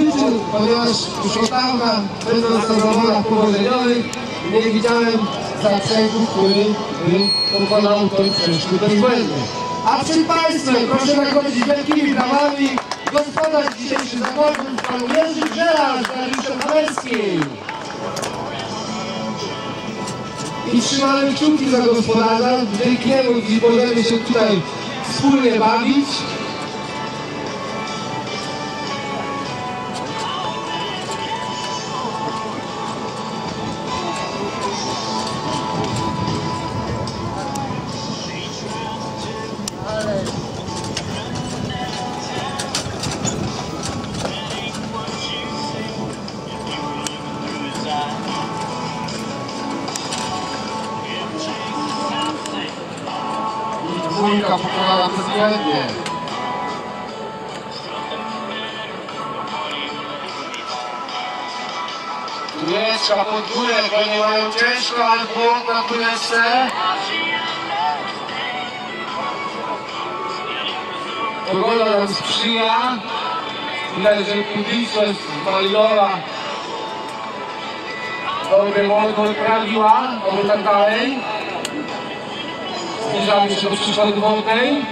przyczyn, ponieważ już od dawna, będąc na zawodach powożeniowych, nie widziałem zaprzęgu, który by pokonał ten przeszkód bezbłędny. A przed Państwem proszę nagrodzić wielkimi brawami gospodarz dzisiejszych zawodów, pan Jerzy Brzela z Dariuszem Hamerskim. I trzymamy kciuki za gospodarza, dzięki niemu możemy się tutaj wspólnie bawić. Dwójka pokonana bezbłędnie. Dwójeczka pod górę, bo nie mają ciężko, ale błąd na dwójeczce. Pogoda nam sprzyja. Widać, że publiczność malinowa dobry młot wyprawiła, oby tak dalej. Zbliżamy się do przeszkody wodnej.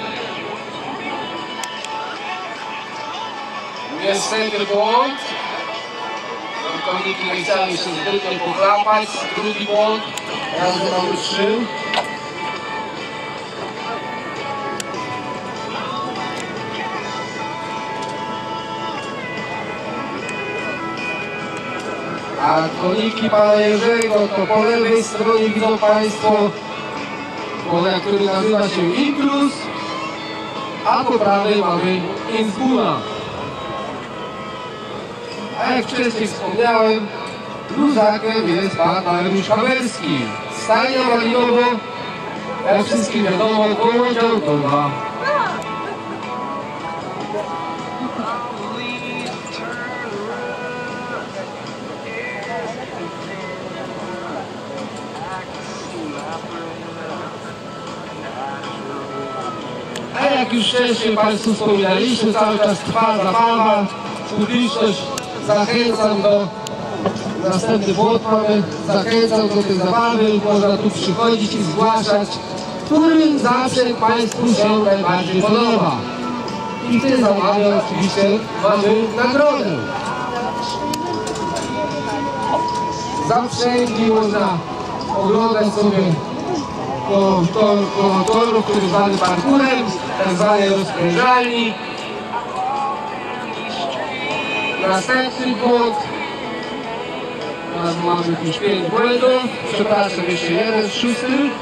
Niestety błąd. Koniki nie chciały się zbytnio pochlapać. Drugi błąd. Razem mamy 3. A koniki pana Jerzego to po lewej stronie widzą Państwo konia, który nazywa się Intrus, a po prawej mamy Innsbuna. A jak wcześniej wspomniałem, luzakiem jest pan Dariusz Hamerski. Stajnia malinowo, jak wszystkim wiadomo, koło Działkowa. A jak już wcześniej Państwu wspominaliśmy, cały czas trwa zabawa, publiczność. Zachęcam do, następny błąd mamy, zachęcam do tej zabawy, można tu przychodzić i zgłaszać, który zaprzęg Państwu się najbardziej podoba. I w tej zabawie oczywiście mamy nagrodę. Zaprzęgi można oglądać sobie koło torów, który zwany parkurem, tak zwanej rozkrężalni. Następny błąd. Teraz mamy już 5 błędów. Przepraszam, jeszcze jeden, 6.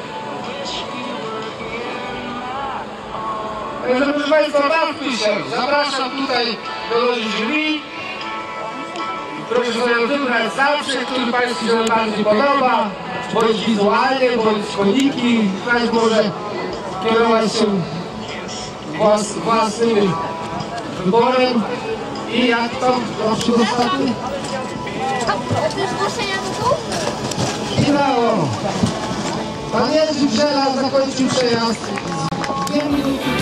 Także proszę Państwa, bawmy się. Zapraszam tutaj do loży jury. Proszę sobie wybrać zaprzęg, który Państwu się najbardziej podoba. Bądź wizualnie, bądź koniki. Każdy może kierować się własnym wyborem. I jak to przy dostatku? Te zgłoszenia do tu? Finało. Pan Jerzy Brzela zakończył przejazd. 2 minuty.